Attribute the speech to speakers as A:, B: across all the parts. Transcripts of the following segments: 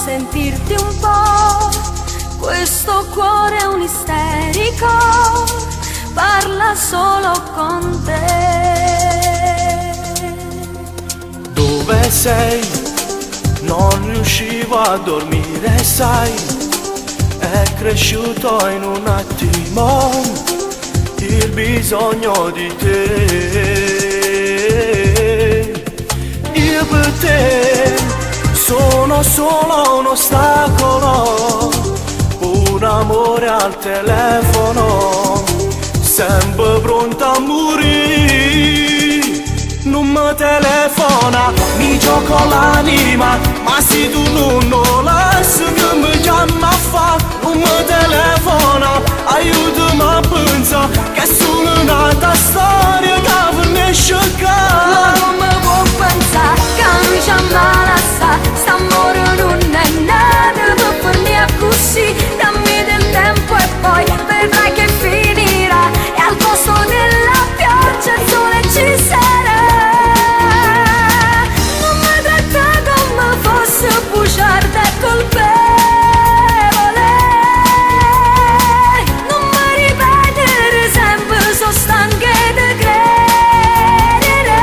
A: sentirti un po'. Questo cuore è un isterico, parla solo con te.
B: Dove sei? Non riuscivo a dormire, sai, è cresciuto in un attimo il bisogno di te. Io per te sono solo un ostacolo, un amore al telefono, sempre pronto a morire. Non mi telefona, mi gioco l'anima, ma se tu non lo lasci che mi chiama a fa. Non mi telefona, aiutami a pensare che sono un'altra storia che finisce qua.
A: Ma non mi può pensare che mi chiama a sta, st'amore non è nato per me così. Dammi del tempo e poi vedrai che finirà, e al posto della pioggia il sole ci sarà. Non mi tratta come fosse bugiarda e colpevole, non mi ripetere sempre, sono stanca di credere.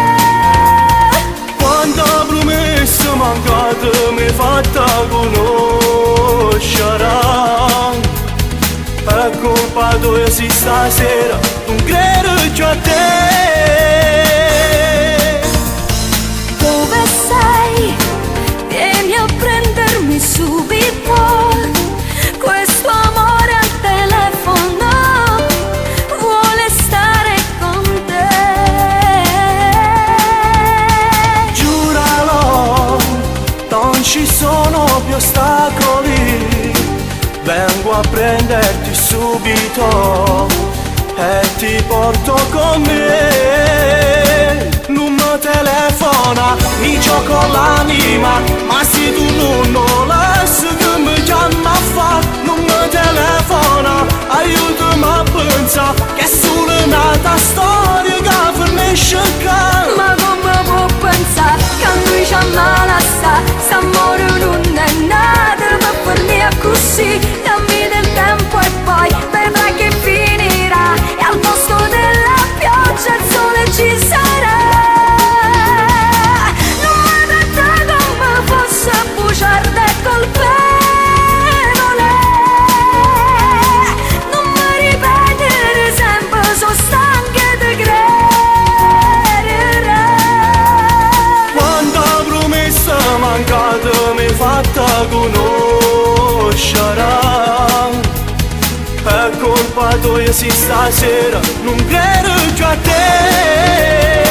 B: Quanta promessa mancata mi hai fatta conoscere, è colpa tua se stasera non credo più a te.
A: Dove sei? Vieni a prendermi subito, questo amore al telefono vuole stare con te.
B: Giuralo, non ci sono più ostacoli, vengo a prenderti subito e ti porto con me. Non mi telefona, mi gioco l'anima, ma se tu non lo lasci che mi chiama a fa. Non mi telefona, aiutami a pensare che è solo un'altra storia che finisce qua.
A: Ma come può pensare che lui chiama la sta, st'amore non è nato per me così. Dammi del tempo e poi vedrai che finirà, e al posto della pioggia il sole ci sarà. Non mi tratta come fosse bugiarda e colpevole, non mi ripetere sempre, sono stanca di credere.
B: Quanta promessa mancata mi hai fatta conoscere, è colpa tua se stasera non credo più a te.